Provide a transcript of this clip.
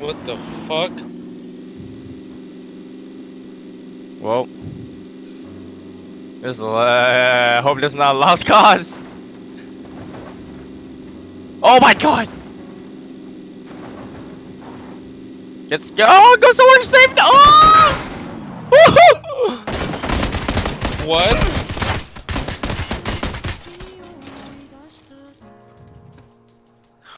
What the fuck? Well, this is. Hope this is not a lost cause. Oh my god! Let's go! Go somewhere safe now! Oh! What?